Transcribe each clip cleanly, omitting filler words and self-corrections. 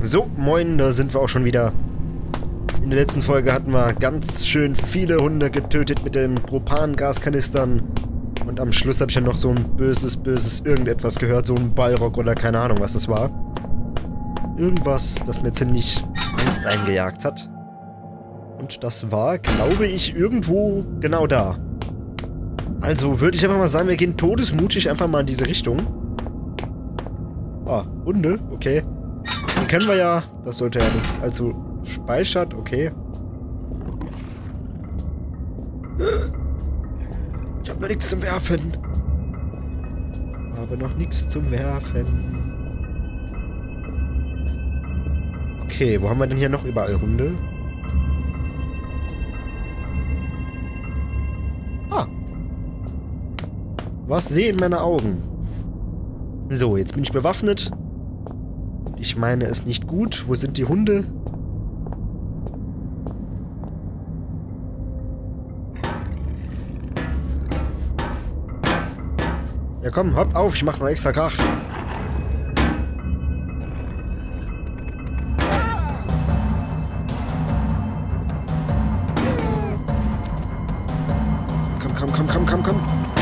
So, moin, da sind wir auch schon wieder. In der letzten Folge hatten wir ganz schön viele Hunde getötet mit den Propangaskanistern. Und am Schluss habe ich dann noch so ein böses irgendetwas gehört, so ein Ballrock oder keine Ahnung, was das war. Irgendwas, das mir ziemlich Angst eingejagt hat. Und das war, glaube ich, irgendwo genau da. Also würde ich einfach mal sagen, wir gehen todesmutig einfach mal in diese Richtung. Ah, Hunde, okay. Die kennen wir ja. Das sollte ja nichts. Also speichert, okay. Ich habe noch nichts zum Werfen. Habe noch nichts zum Werfen. Okay, wo haben wir denn hier noch überall Hunde? Ah. Was sehen meine Augen? So, jetzt bin ich bewaffnet. Ich meine es nicht gut. Wo sind die Hunde? Ja komm, hopp auf, ich mach noch extra Krach. Komm.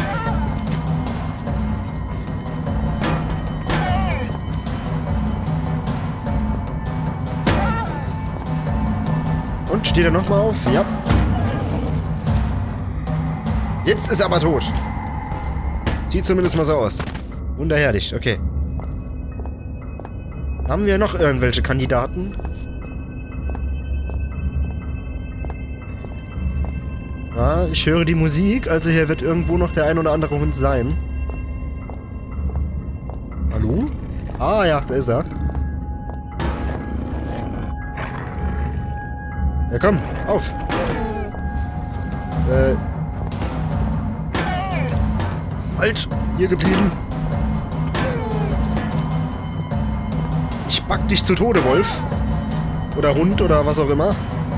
Und steht er nochmal auf? Ja. Jetzt ist er aber tot. Sieht zumindest mal so aus. Wunderherrlich, okay. Haben wir noch irgendwelche Kandidaten? Ja, ich höre die Musik, also hier wird irgendwo noch der ein oder andere Hund sein. Hallo? Ah ja, da ist er. Ja komm, auf. Halt, hier geblieben. Ich back dich zu Tode, Wolf. Oder Hund oder was auch immer.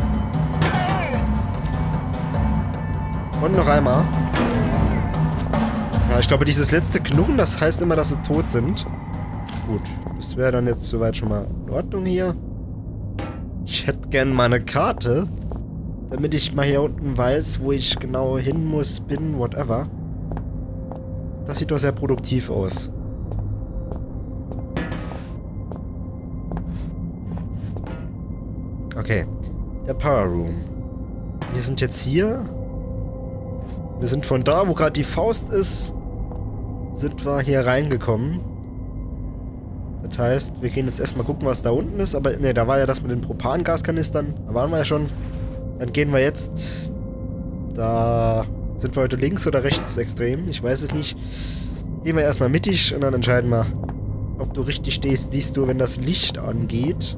Und noch einmal. Ja, ich glaube, dieses letzte Knurren, das heißt immer, dass sie tot sind. Gut, das wäre dann jetzt soweit schon mal in Ordnung hier. Ich hätte gern mal eine Karte, damit ich mal hier unten weiß, wo ich genau hin muss, bin, whatever. Das sieht doch sehr produktiv aus. Okay, der Power Room. Wir sind jetzt hier. Wir sind von da, wo gerade die Faust ist, sind wir hier reingekommen. Das heißt, wir gehen jetzt erstmal gucken, was da unten ist. Aber ne, da war ja das mit den Propangaskanistern. Da waren wir ja schon. Dann gehen wir jetzt. Da sind wir heute links oder rechts extrem. Ich weiß es nicht. Gehen wir erstmal mittig und dann entscheiden wir, ob du richtig stehst. Siehst du, wenn das Licht angeht.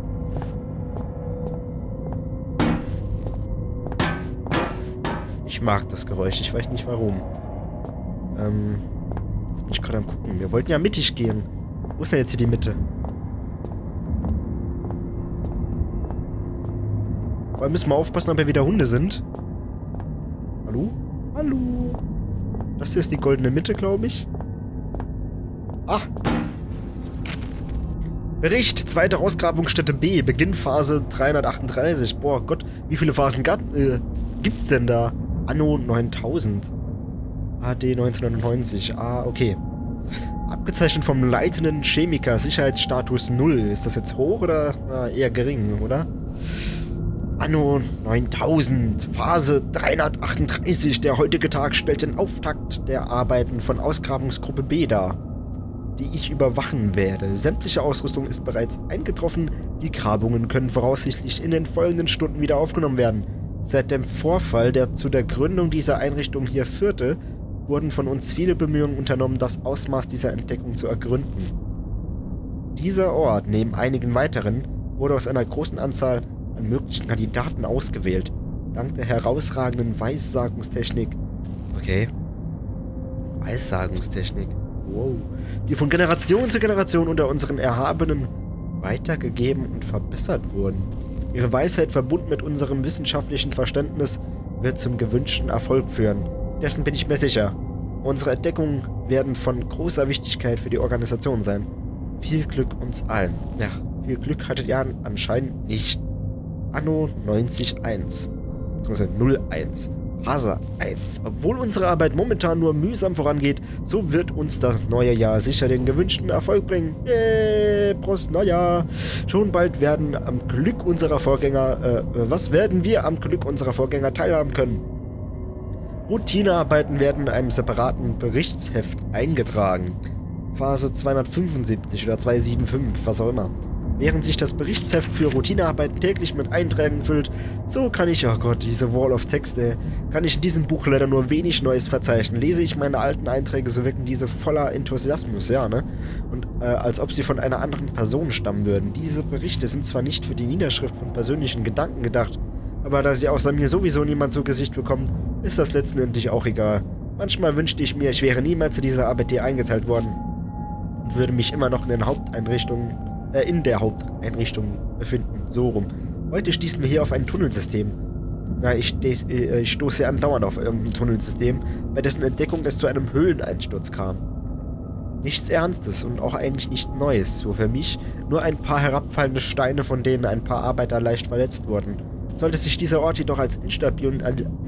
Ich mag das Geräusch. Ich weiß nicht warum. Ich bin gerade am gucken. Wir wollten ja mittig gehen. Wo ist denn jetzt hier die Mitte? Vor allem müssen wir aufpassen, ob hier wieder Hunde sind. Hallo? Hallo? Das hier ist die goldene Mitte, glaube ich. Ah! Bericht, zweite Ausgrabungsstätte B, Beginnphase 338. Boah Gott, wie viele Phasen gibt's denn da? Anno 9000. AD 1990. Ah, okay. Abgezeichnet vom leitenden Chemiker, Sicherheitsstatus 0. Ist das jetzt hoch oder eher gering, oder? Anno 9000, Phase 338. Der heutige Tag stellt den Auftakt der Arbeiten von Ausgrabungsgruppe B dar, die ich überwachen werde. Sämtliche Ausrüstung ist bereits eingetroffen. Die Grabungen können voraussichtlich in den folgenden Stunden wieder aufgenommen werden. Seit dem Vorfall, der zu der Gründung dieser Einrichtung hier führte, wurden von uns viele Bemühungen unternommen, das Ausmaß dieser Entdeckung zu ergründen. Dieser Ort, neben einigen weiteren, wurde aus einer großen Anzahl an möglichen Kandidaten ausgewählt. Dank der herausragenden Weissagungstechnik. Okay. Weissagungstechnik. Wow. Die von Generation zu Generation unter unseren Erhabenen weitergegeben und verbessert wurden. Ihre Weisheit, verbunden mit unserem wissenschaftlichen Verständnis, wird zum gewünschten Erfolg führen. Dessen bin ich mir sicher. Unsere Entdeckungen werden von großer Wichtigkeit für die Organisation sein. Viel Glück uns allen. Ja, Viel Glück hattet ihr anscheinend nicht. Anno 90.1. Also 01. Phase 1. Obwohl unsere Arbeit momentan nur mühsam vorangeht, so wird uns das neue Jahr sicher den gewünschten Erfolg bringen. Prost Neujahr. Schon bald werden wir am Glück unserer Vorgänger teilhaben können. Routinearbeiten werden in einem separaten Berichtsheft eingetragen. Phase 275 oder 275, was auch immer. Während sich das Berichtsheft für Routinearbeiten täglich mit Einträgen füllt, so kann ich, oh Gott, diese Wall of Text, kann ich in diesem Buch leider nur wenig Neues verzeichnen. Lese ich meine alten Einträge, so wirken diese voller Enthusiasmus, ja, ne? Und als ob sie von einer anderen Person stammen würden. Diese Berichte sind zwar nicht für die Niederschrift von persönlichen Gedanken gedacht, aber da sie außer mir sowieso niemand zu Gesicht bekommt, ist das letztendlich auch egal. Manchmal wünschte ich mir, ich wäre niemals zu dieser Arbeit hier eingeteilt worden und würde mich immer noch in der Haupteinrichtung befinden. So rum. Heute stießen wir hier auf ein Tunnelsystem. Na, ich stoße andauernd auf irgendein Tunnelsystem, bei dessen Entdeckung es zu einem Höhleneinsturz kam. Nichts Ernstes und auch eigentlich nichts Neues, so für mich, nur ein paar herabfallende Steine, von denen ein paar Arbeiter leicht verletzt wurden. Sollte sich dieser Ort jedoch als instabil und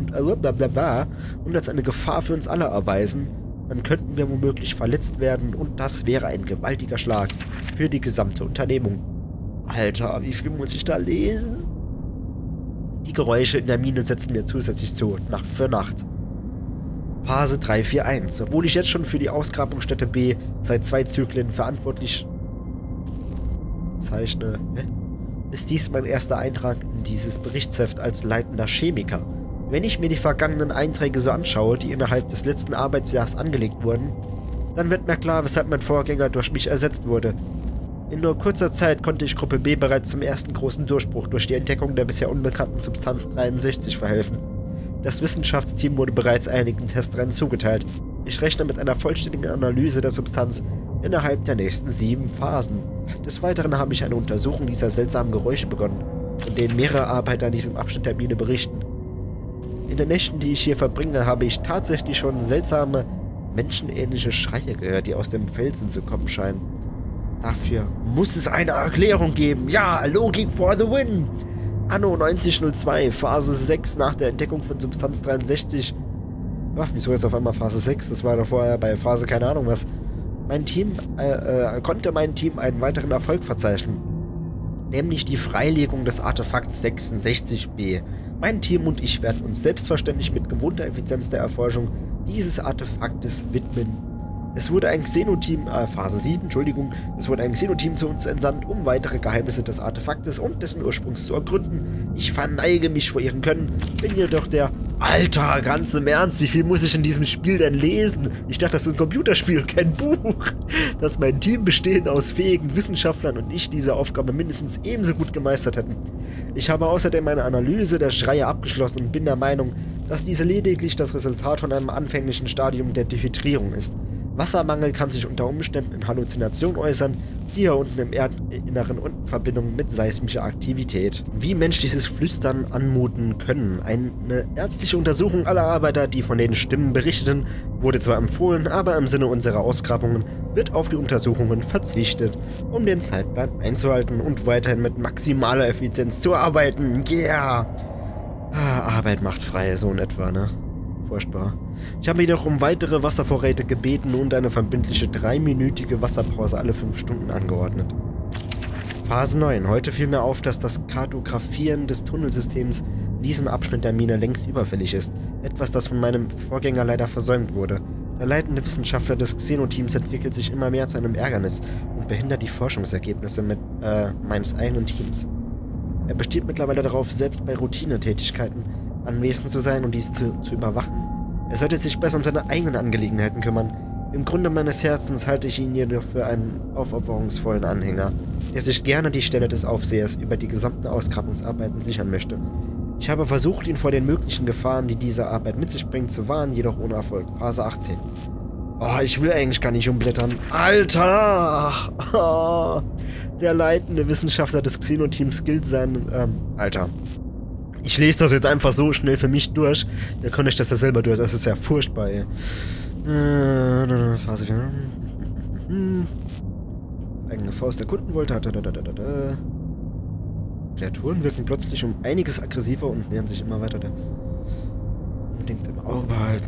als eine Gefahr für uns alle erweisen, dann könnten wir womöglich verletzt werden und das wäre ein gewaltiger Schlag für die gesamte Unternehmung. Alter, wie viel muss ich da lesen? Die Geräusche in der Mine setzen mir zusätzlich zu, Nacht für Nacht. Phase 341. Obwohl ich jetzt schon für die Ausgrabungsstätte B seit 2 Zyklen verantwortlich zeichne, ist dies mein erster Eintrag in dieses Berichtsheft als leitender Chemiker. Wenn ich mir die vergangenen Einträge so anschaue, die innerhalb des letzten Arbeitsjahres angelegt wurden, dann wird mir klar, weshalb mein Vorgänger durch mich ersetzt wurde. In nur kurzer Zeit konnte ich Gruppe B bereits zum ersten großen Durchbruch durch die Entdeckung der bisher unbekannten Substanz 63 verhelfen. Das Wissenschaftsteam wurde bereits einigen Testrennen zugeteilt. Ich rechne mit einer vollständigen Analyse der Substanz innerhalb der nächsten 7 Phasen. Des Weiteren habe ich eine Untersuchung dieser seltsamen Geräusche begonnen, von denen mehrere Arbeiter an diesem Abschnitt der Mine berichten. In den Nächten, die ich hier verbringe, habe ich tatsächlich schon seltsame, menschenähnliche Schreie gehört, die aus dem Felsen zu kommen scheinen. Dafür muss es eine Erklärung geben. Ja, Logik for the win! Anno 9002, Phase 6 nach der Entdeckung von Substanz 63. Ach, wieso jetzt auf einmal Phase 6? Das war doch vorher bei Phase keine Ahnung was. Konnte mein Team einen weiteren Erfolg verzeichnen. Nämlich die Freilegung des Artefakts 66b. Mein Team und ich werden uns selbstverständlich mit gewohnter Effizienz der Erforschung dieses Artefaktes widmen. Es wurde ein Xenoteam, Phase 7, Entschuldigung, es wurde ein Xenoteam zu uns entsandt, um weitere Geheimnisse des Artefaktes und dessen Ursprungs zu ergründen. Ich verneige mich vor ihrem Können, bin jedoch der... Alter, ganz im Ernst, wie viel muss ich in diesem Spiel denn lesen? Ich dachte, das ist ein Computerspiel und kein Buch. Dass mein Team bestehend aus fähigen Wissenschaftlern und ich diese Aufgabe mindestens ebenso gut gemeistert hätten. Ich habe außerdem eine Analyse der Schreie abgeschlossen und bin der Meinung, dass diese lediglich das Resultat von einem anfänglichen Stadium der Dehydrierung ist. Wassermangel kann sich unter Umständen in Halluzinationen äußern, die hier unten im Erdinneren und in Verbindung mit seismischer Aktivität. Wie menschliches Flüstern anmuten können. Eine ärztliche Untersuchung aller Arbeiter, die von den Stimmen berichteten, wurde zwar empfohlen, aber im Sinne unserer Ausgrabungen wird auf die Untersuchungen verzichtet, um den Zeitplan einzuhalten und weiterhin mit maximaler Effizienz zu arbeiten. Yeah! Arbeit macht frei, so in etwa, ne? Furchtbar. Ich habe jedoch um weitere Wasservorräte gebeten und eine verbindliche 3-minütige Wasserpause alle 5 Stunden angeordnet. Phase 9. Heute fiel mir auf, dass das Kartografieren des Tunnelsystems in diesem Abschnitt der Mine längst überfällig ist. Etwas, das von meinem Vorgänger leider versäumt wurde. Der leitende Wissenschaftler des Xeno-Teams entwickelt sich immer mehr zu einem Ärgernis und behindert die Forschungsergebnisse meines eigenen Teams. Er besteht mittlerweile darauf, selbst bei Routinetätigkeiten anwesend zu sein und dies zu überwachen. Er sollte sich besser um seine eigenen Angelegenheiten kümmern. Im Grunde meines Herzens halte ich ihn jedoch für einen aufopferungsvollen Anhänger, der sich gerne die Stelle des Aufsehers über die gesamten Ausgrabungsarbeiten sichern möchte. Ich habe versucht, ihn vor den möglichen Gefahren, die diese Arbeit mit sich bringt, zu warnen, jedoch ohne Erfolg. Phase 18. Oh, ich will eigentlich gar nicht umblättern. Alter! Oh, der leitende Wissenschaftler des Xeno-Teams gilt sein... Alter. Ich lese das jetzt einfach so schnell für mich durch. Dann konnte ich das ja selber durch. Das ist ja furchtbar, ey. Phase 4. eigene Faust erkunden wollte. Kreaturen wirken plötzlich um einiges aggressiver und nähern sich immer weiter der... Unbedingt im Auge behalten.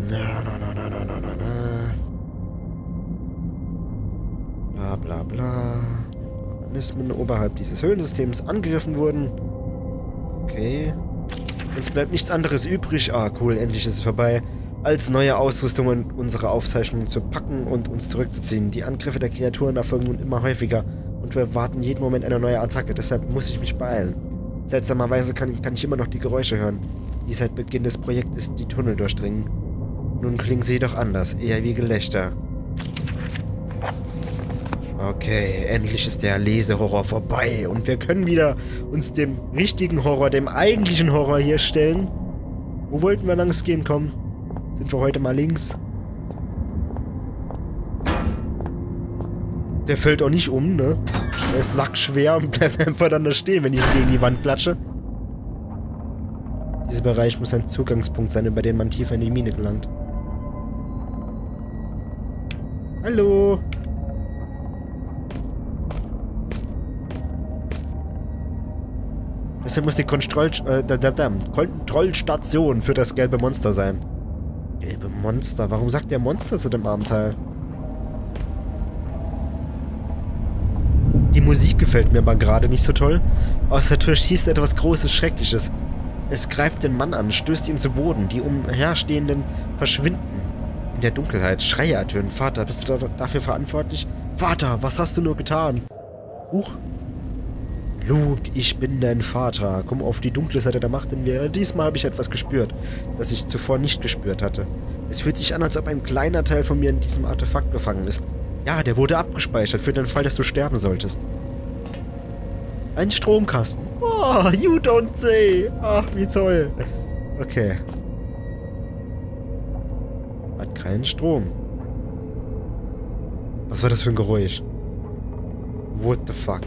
Bla bla bla. Organismen oberhalb dieses Höhlensystems angegriffen wurden. Okay. Es bleibt nichts anderes übrig. Ah, cool, endlich ist es vorbei. Als neue Ausrüstung und unsere Aufzeichnungen zu packen und uns zurückzuziehen. Die Angriffe der Kreaturen erfolgen nun immer häufiger und wir warten jeden Moment eine neue Attacke. Deshalb muss ich mich beeilen. Seltsamerweise kann ich immer noch die Geräusche hören, die seit Beginn des Projektes die Tunnel durchdringen. Nun klingen sie doch anders, eher wie Gelächter. Okay, endlich ist der Lesehorror vorbei und wir können wieder uns dem richtigen Horror, dem eigentlichen Horror hier stellen. Wo wollten wir langs gehen? Komm, sind wir heute mal links. Der fällt auch nicht um, ne? Der ist sackschwer und bleibt einfach dann da stehen, wenn ich ihn gegen die Wand klatsche. Dieser Bereich muss ein Zugangspunkt sein, über den man tiefer in die Mine gelangt. Hallo? Deshalb muss die Kontrollstation für das gelbe Monster sein. Gelbe Monster? Warum sagt der Monster zu dem armen Teil? Die Musik gefällt mir aber gerade nicht so toll. Aus der Tür schießt etwas Großes, Schreckliches. Es greift den Mann an, stößt ihn zu Boden. Die Umherstehenden verschwinden in der Dunkelheit. Schreie ertönen. Vater, bist du dafür verantwortlich? Vater, was hast du nur getan? Huch. Luke, ich bin dein Vater. Komm auf die dunkle Seite der Macht in mir. Diesmal habe ich etwas gespürt, das ich zuvor nicht gespürt hatte. Es fühlt sich an, als ob ein kleiner Teil von mir in diesem Artefakt gefangen ist. Ja, der wurde abgespeichert für den Fall, dass du sterben solltest. Ein Stromkasten. Oh, you don't say. Ach, wie toll. Okay. Hat keinen Strom. Was war das für ein Geräusch? What the fuck?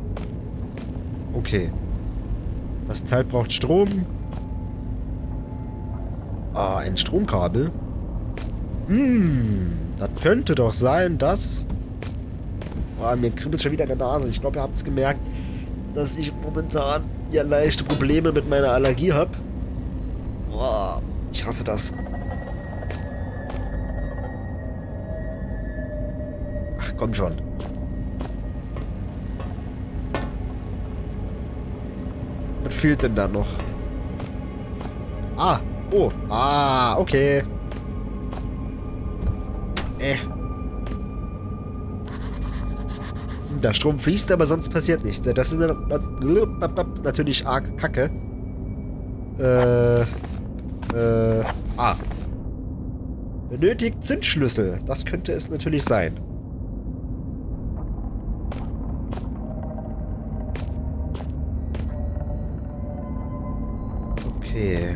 Okay. Das Teil braucht Strom. Ah, ein Stromkabel. Das könnte doch sein, dass... Oh, mir kribbelt schon wieder in der Nase. Ich glaube, ihr habt es gemerkt, dass ich momentan ja leichte Probleme mit meiner Allergie habe. Oh, ich hasse das. Ach, komm schon. Was fehlt denn da noch? Ah, oh, okay. Der Strom fließt, aber sonst passiert nichts. Das ist natürlich arg kacke. Benötigt Zündschlüssel. Das könnte es natürlich sein. Okay.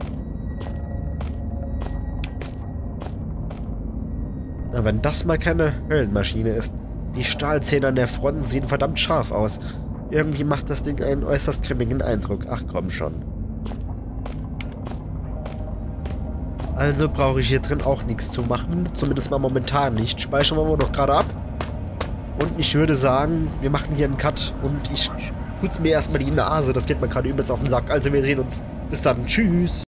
Na, wenn das mal keine Höllenmaschine ist. Die Stahlzähne an der Front sehen verdammt scharf aus. Irgendwie macht das Ding einen äußerst grimmigen Eindruck. Ach komm schon. Also brauche ich hier drin auch nichts zu machen. Zumindest mal momentan nicht. Speichern wir noch gerade ab. Und ich würde sagen, wir machen hier einen Cut. Und ich putze mir erstmal die Nase. Das geht mir gerade übelst auf den Sack. Also wir sehen uns. Bis dann. Tschüss.